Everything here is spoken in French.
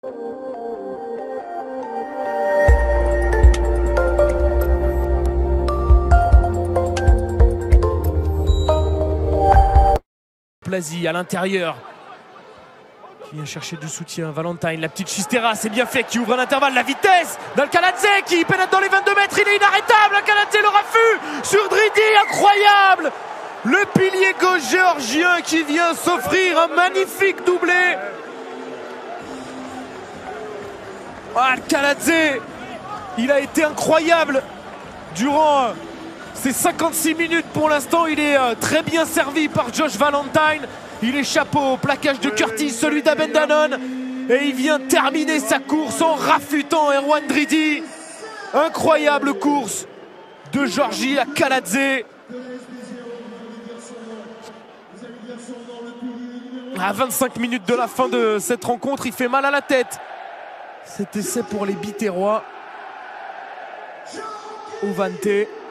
Blasi à l'intérieur qui vient chercher du soutien. Valentine, la petite Chistera, c'est bien fait, qui ouvre l'intervalle, la vitesse d'Alcaladze qui pénètre dans les 22 mètres, il est inarrêtable. Alcaladze, le raffut sur Dridi, incroyable. Le pilier gauche géorgien qui vient s'offrir un magnifique doublé. Alcaladze, il a été incroyable durant ces 56 minutes. Pour l'instant, il est très bien servi par Josh Valentine. Il échappe au plaquage de Curtis, celui d'Abendanon. Et il vient terminer sa course en raffutant Erwan Dridi. Incroyable course de Giorgi Alcaladze. À 25 minutes de la fin de cette rencontre, il fait mal à la tête. Cet essai pour les Biterrois. Ovante.